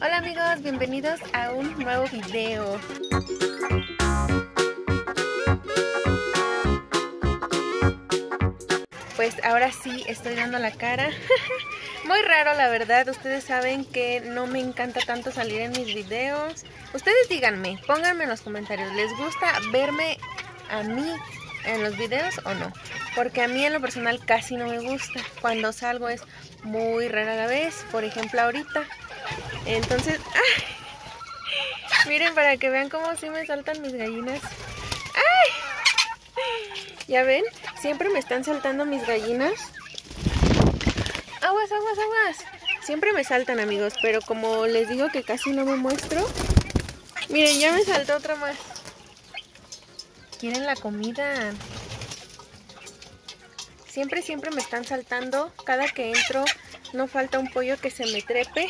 Hola amigos, bienvenidos a un nuevo video. Pues ahora sí estoy dando la cara. Muy raro la verdad, ustedes saben que no me encanta tanto salir en mis videos. Ustedes díganme, pónganme en los comentarios, ¿les gusta verme a mí en los videos o no? Porque a mí en lo personal casi no me gusta. Cuando salgo es muy rara la vez, por ejemplo ahorita. Entonces, ¡ay! Miren para que vean cómo sí me saltan mis gallinas. ¡Ay! ¿Ya ven? Siempre me están saltando mis gallinas. Aguas, aguas, aguas. Siempre me saltan, amigos, pero como les digo que casi no me muestro. Miren, ya me saltó otra más. Quieren la comida. Siempre me están saltando. Cada que entro no falta un pollo que se me trepe.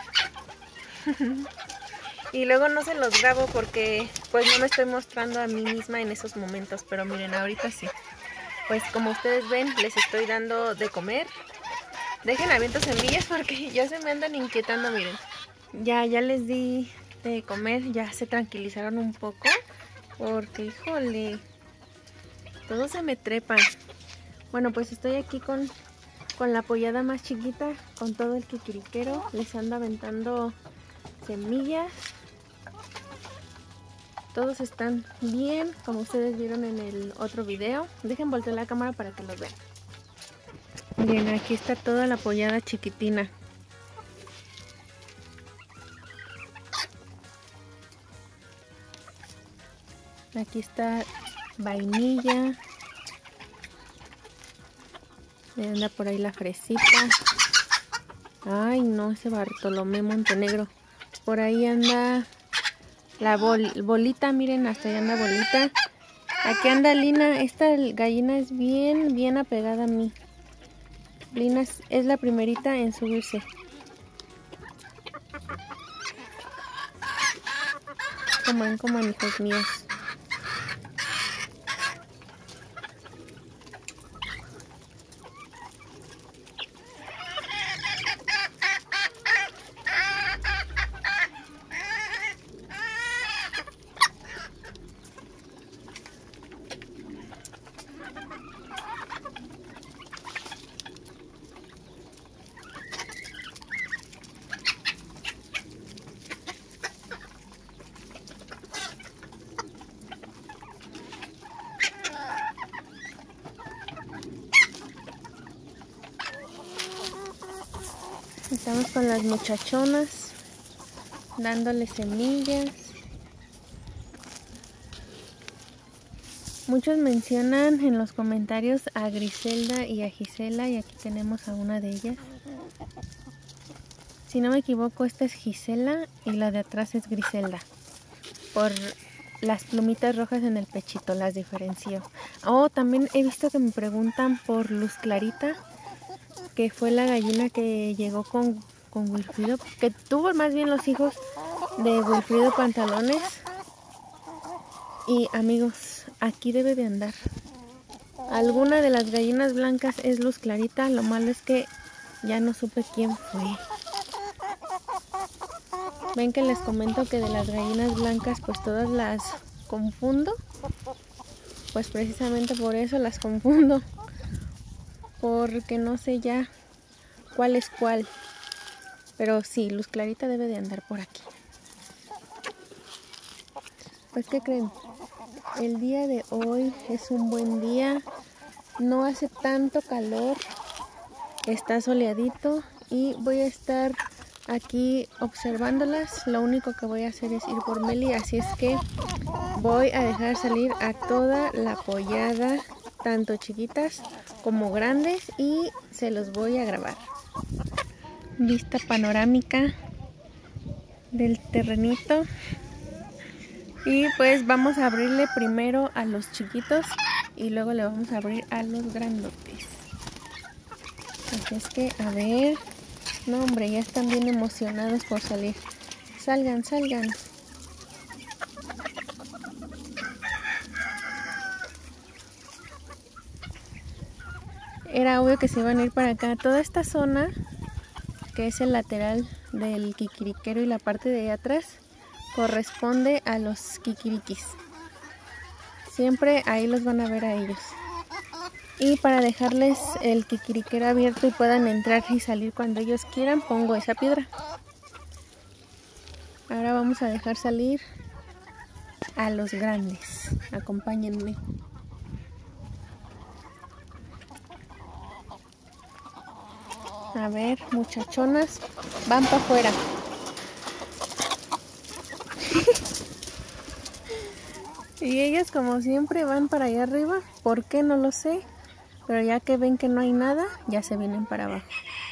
Y luego no se los grabo porque pues no me estoy mostrando a mí misma en esos momentos. Pero miren, ahorita sí. Pues como ustedes ven, les estoy dando de comer. Dejen aviento semillas porque ya se me andan inquietando, miren. Ya les di de comer, ya se tranquilizaron un poco. Porque, híjole, todos se me trepan. Bueno, pues estoy aquí con la pollada más chiquita, con todo el kikiriquero. Les ando aventando semillas. Todos están bien, como ustedes vieron en el otro video. Dejen voltear la cámara para que los vean. Miren, aquí está toda la pollada chiquitina. Aquí está vainilla. Anda por ahí la fresita. Ay, no, ese Bartolomé Montenegro. Por ahí anda la bolita, miren, hasta allá anda bolita. Aquí anda Lina. Esta gallina es bien apegada a mí. Lina es la primerita en subirse. Coman, hijos míos. Estamos con las muchachonas, dándole semillas. Muchos mencionan en los comentarios a Griselda y a Gisela, y aquí tenemos a una de ellas. Si no me equivoco, esta es Gisela y la de atrás es Griselda. Por las plumitas rojas en el pechito, las diferencio. Oh, también he visto que me preguntan por Luz Clarita, que fue la gallina que llegó con Wilfrido, que tuvo más bien los hijos de Wilfrido Pantalones. Y amigos, aquí debe de andar. Alguna de las gallinas blancas es Luz Clarita, lo malo es que ya no supe quién fue. Ven que les comento que de las gallinas blancas pues todas las confundo. Pues precisamente por eso las confundo. Porque no sé ya cuál es cuál. Pero sí, Luz Clarita debe de andar por aquí. Pues ¿qué creen? El día de hoy es un buen día. No hace tanto calor. Está soleadito. Y voy a estar aquí observándolas. Lo único que voy a hacer es ir por Meli. Así es que voy a dejar salir a toda la pollada, tanto chiquitas como grandes, y se los voy a grabar. Vista panorámica del terrenito. Y pues vamos a abrirle primero a los chiquitos y luego le vamos a abrir a los grandotes. Así es que a ver. No, hombre, ya están bien emocionados por salir. Salgan. Era obvio que se iban a ir para acá. Toda esta zona, que es el lateral del kikiriquero y la parte de ahí atrás corresponde a los kikirikis. Siempre ahí los van a ver a ellos. Y para dejarles el kikiriquero abierto y puedan entrar y salir cuando ellos quieran, pongo esa piedra. Ahora vamos a dejar salir a los grandes. Acompáñenme. A ver, muchachonas, van para afuera. Y ellas, como siempre, van para allá arriba. ¿Por qué? No lo sé. Pero ya que ven que no hay nada, ya se vienen para abajo.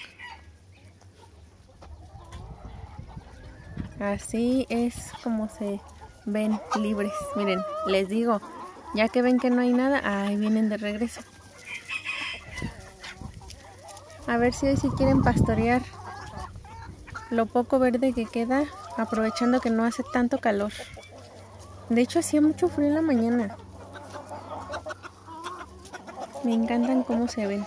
Así es como se ven libres. Miren, les digo, ya que ven que no hay nada, ahí vienen de regreso. A ver si hoy sí quieren pastorear lo poco verde que queda, aprovechando que no hace tanto calor. De hecho, hacía mucho frío en la mañana. Me encantan cómo se ven.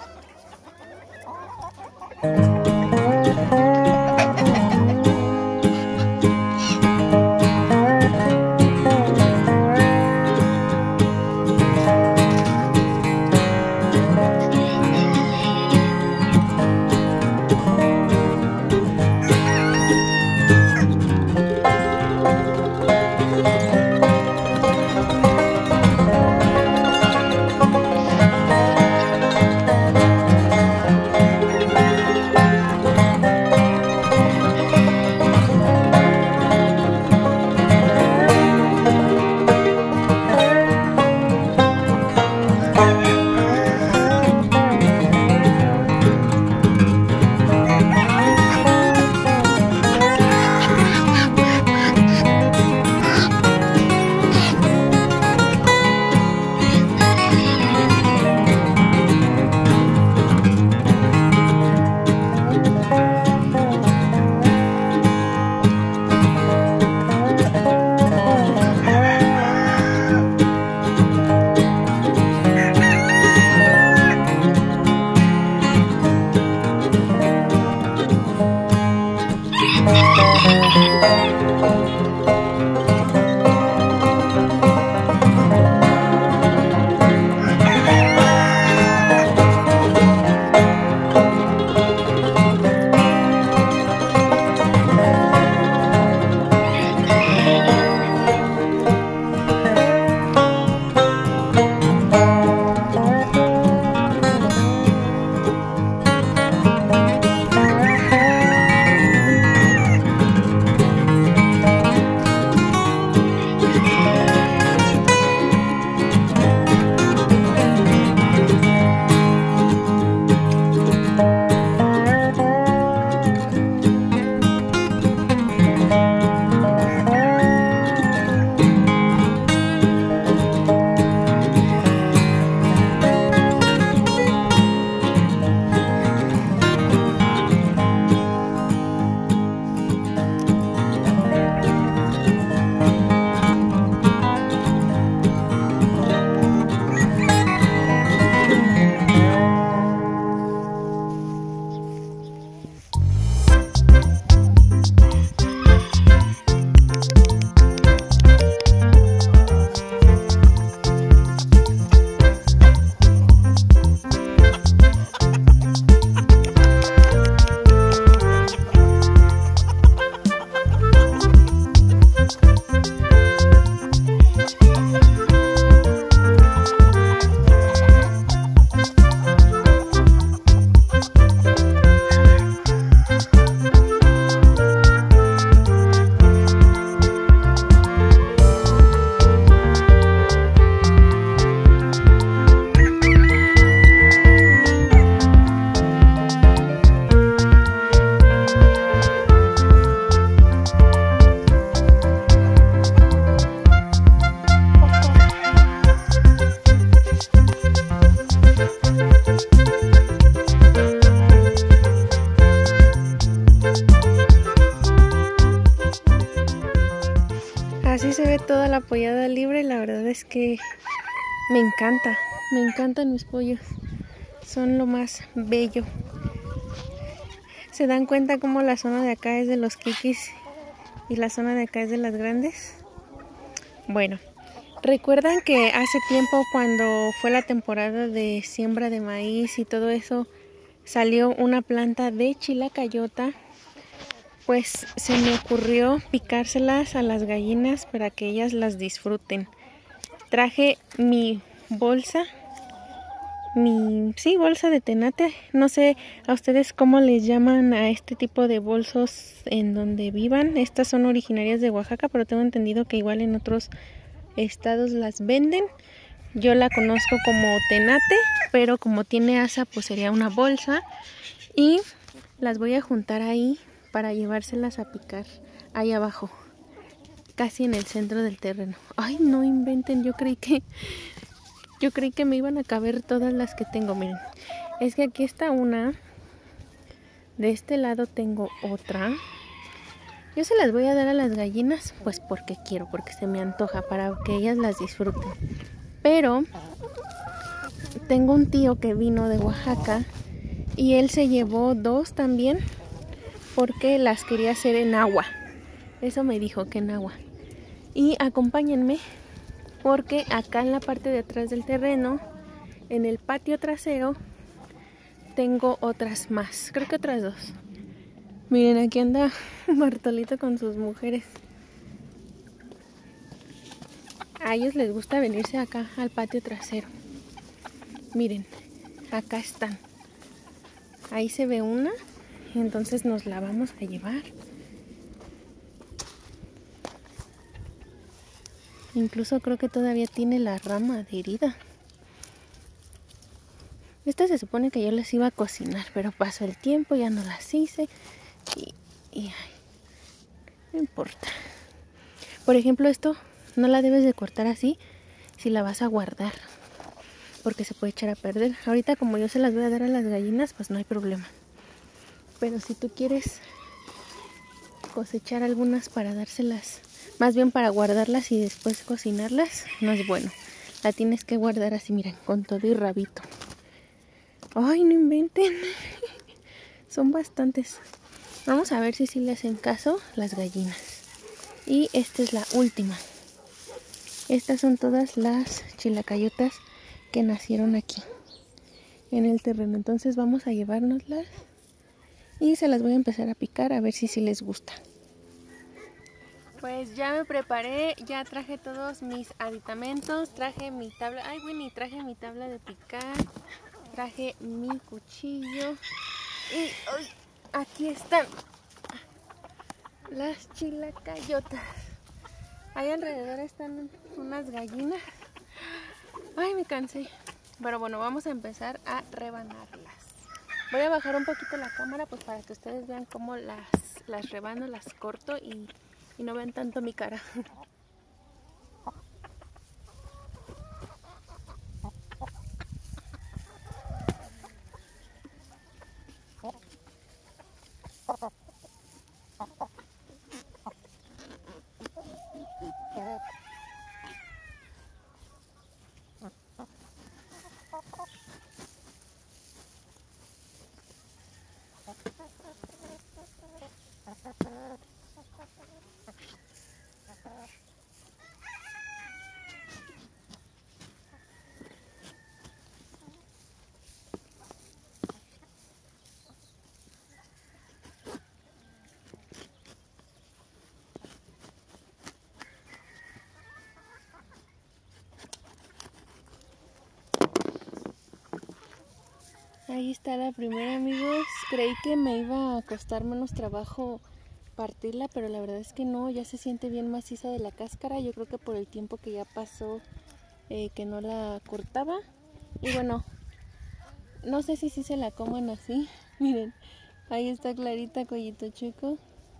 Así se ve toda la pollada libre. La verdad es que me encantan mis pollos, son lo más bello. ¿Se dan cuenta cómo la zona de acá es de los kikis y la zona de acá es de las grandes? Bueno, ¿recuerdan que hace tiempo cuando fue la temporada de siembra de maíz y todo eso, salió una planta de chilacayota? Pues se me ocurrió picárselas a las gallinas para que ellas las disfruten. Traje mi bolsa, bolsa de tenate. No sé a ustedes cómo les llaman a este tipo de bolsos en donde vivan. Estas son originarias de Oaxaca, pero tengo entendido que igual en otros estados las venden. Yo la conozco como tenate, pero como tiene asa, pues sería una bolsa. Y las voy a juntar ahí para llevárselas a picar ahí abajo, casi en el centro del terreno. Ay, no inventen, yo creí que me iban a caber todas las que tengo. Miren, es que aquí está una, de este lado tengo otra. Yo se las voy a dar a las gallinas, pues porque quiero, porque se me antoja, para que ellas las disfruten. Pero tengo un tío que vino de Oaxaca y él se llevó 2 también, porque las quería hacer en agua. Eso me dijo, que en agua. Y acompáñenme, porque acá en la parte de atrás del terreno, en el patio trasero, tengo otras más. Creo que otras 2. Miren, aquí anda Bartolito con sus mujeres. A ellos les gusta venirse acá al patio trasero. Miren, acá están. Ahí se ve una, entonces nos la vamos a llevar. Incluso creo que todavía tiene la rama adherida. Estas se supone que yo las iba a cocinar, pero pasó el tiempo, ya no las hice y ay, no importa. Por ejemplo, esto no la debes de cortar así si la vas a guardar, porque se puede echar a perder. Ahorita como yo se las voy a dar a las gallinas, pues no hay problema. Pero si tú quieres cosechar algunas para dárselas, más bien para guardarlas y después cocinarlas, no es bueno. La tienes que guardar así, miren, con todo y rabito. Ay, no inventen. Son bastantes. Vamos a ver si sí le hacen caso las gallinas. Y esta es la última. Estas son todas las chilacayotas que nacieron aquí en el terreno. Entonces vamos a llevárnoslas y se las voy a empezar a picar a ver si sí les gusta. Pues ya me preparé, ya traje todos mis aditamentos, traje mi tabla, ay Winnie, traje mi tabla de picar, traje mi cuchillo y ay, aquí están las chilacayotas. Ahí alrededor están unas gallinas. Ay, me cansé. Pero bueno, vamos a empezar a rebanarlas. Voy a bajar un poquito la cámara pues para que ustedes vean cómo las rebano, las corto y no vean tanto mi cara. Ahí está la primera, amigos. Creí que me iba a costar menos trabajo partirla, pero la verdad es que no, ya se siente bien maciza de la cáscara. Yo creo que por el tiempo que ya pasó que no la cortaba. Y bueno, no sé si sí se la coman así. Miren, ahí está clarita, cuellito chueco.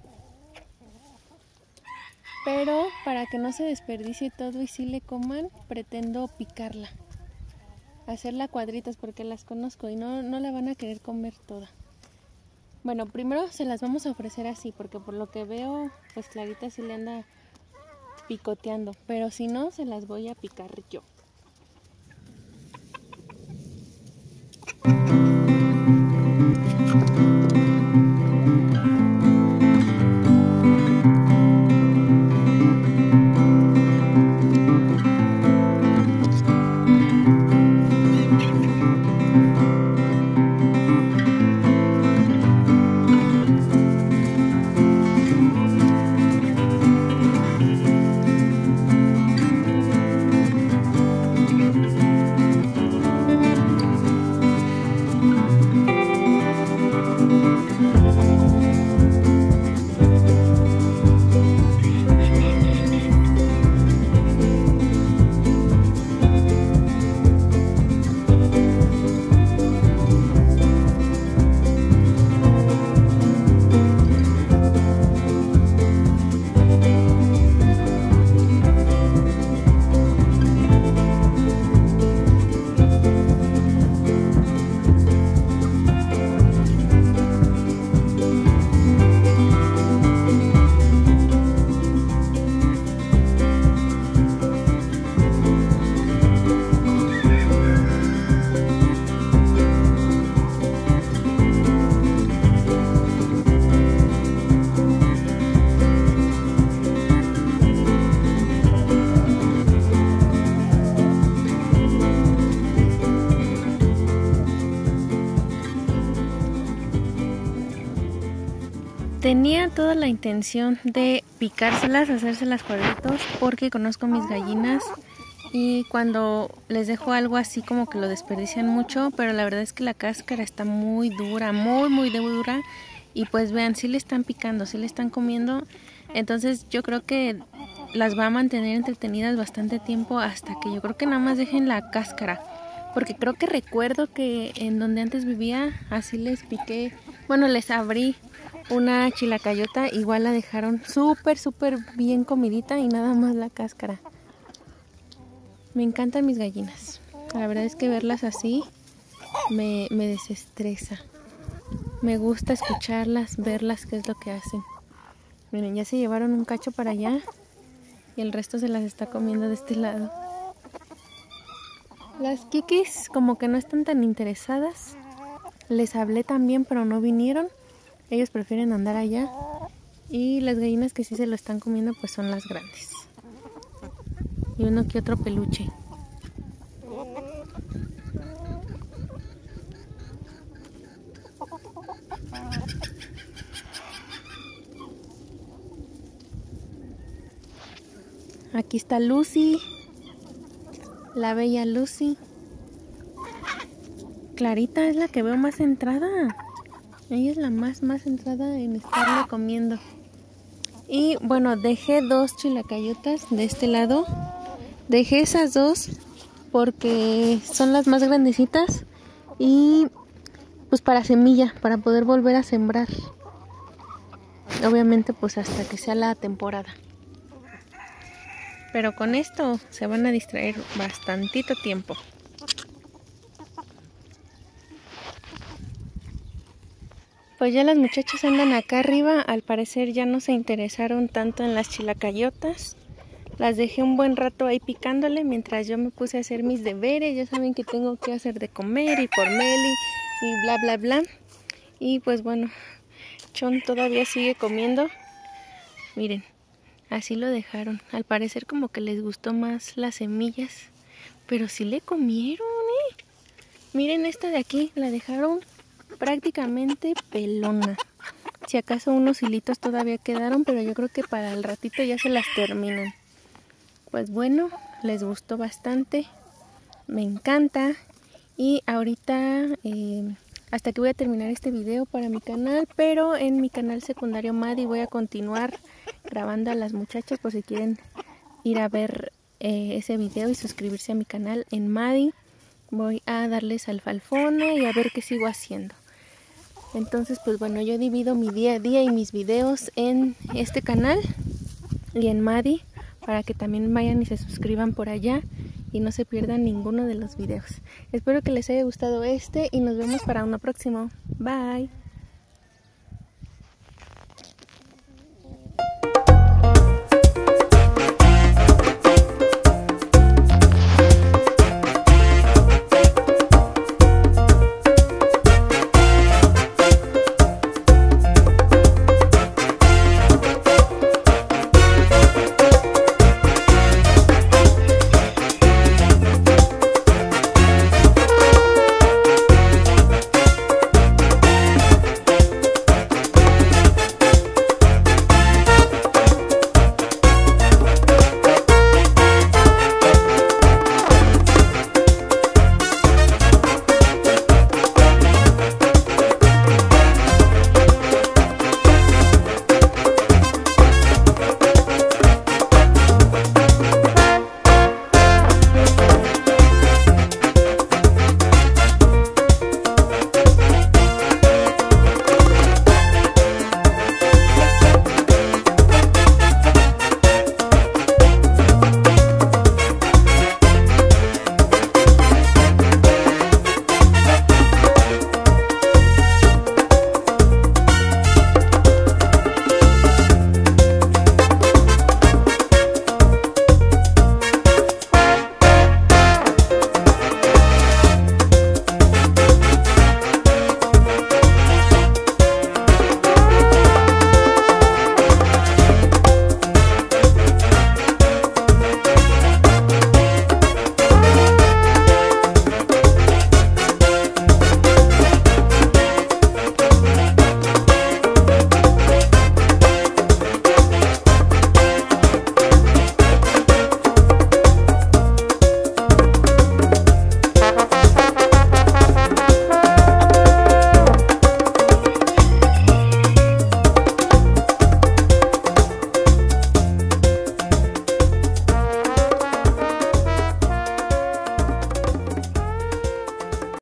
Pero para que no se desperdicie todo y sí le coman, pretendo picarla. Hacerla cuadritas porque las conozco y no la van a querer comer toda. Bueno, primero se las vamos a ofrecer así porque por lo que veo, pues Clarita sí le anda picoteando. Pero si no, se las voy a picar yo. tenía toda la intención de picárselas, hacérselas cuadritos, porque conozco mis gallinas y cuando les dejo algo así como que lo desperdician mucho, pero la verdad es que la cáscara está muy dura, muy dura, y pues vean, sí le están picando, sí le están comiendo. Entonces yo creo que las va a mantener entretenidas bastante tiempo, hasta que yo creo que nada más dejen la cáscara, porque creo que recuerdo que en donde antes vivía así les piqué, bueno, les abrí una chilacayota, igual la dejaron súper bien comidita y nada más la cáscara. Me encantan mis gallinas, la verdad es que verlas así me desestresa. Me gusta escucharlas, verlas, qué es lo que hacen. Miren, ya se llevaron un cacho para allá y el resto se las está comiendo de este lado. Las kikis como que no están tan interesadas. Les hablé también, pero no vinieron. Ellos prefieren andar allá. Y las gallinas que sí se lo están comiendo pues son las grandes. Y uno que otro peluche. Aquí está Lucy, la bella Lucy. Clarita es la que veo más centrada. Ella es la más centrada en estarle comiendo. Y bueno, dejé 2 chilacayotas de este lado. Dejé esas 2 porque son las más grandecitas y pues para semilla, para poder volver a sembrar. Obviamente pues hasta que sea la temporada. Pero con esto se van a distraer bastantito tiempo. Pues ya las muchachas andan acá arriba. Al parecer ya no se interesaron tanto en las chilacayotas. Las dejé un buen rato ahí picándole mientras yo me puse a hacer mis deberes. Ya saben que tengo que hacer de comer y por Meli y bla. Y pues bueno, Chon todavía sigue comiendo. Miren. Así lo dejaron. Al parecer como que les gustó más las semillas. Pero sí le comieron, Miren esta de aquí. La dejaron prácticamente pelona. Si acaso unos hilitos todavía quedaron. Pero yo creo que para el ratito ya se las terminan. Pues bueno, les gustó bastante. Me encanta. Y ahorita hasta que voy a terminar este video para mi canal. Pero en mi canal secundario Maddie voy a continuar grabando a las muchachas por si quieren ir a ver ese video y suscribirse a mi canal en Maddie. Voy a darles alfalfona y a ver qué sigo haciendo. Entonces pues bueno, yo divido mi día a día y mis videos en este canal y en Maddie, para que también vayan y se suscriban por allá y no se pierdan ninguno de los videos. Espero que les haya gustado y nos vemos para uno próximo. Bye.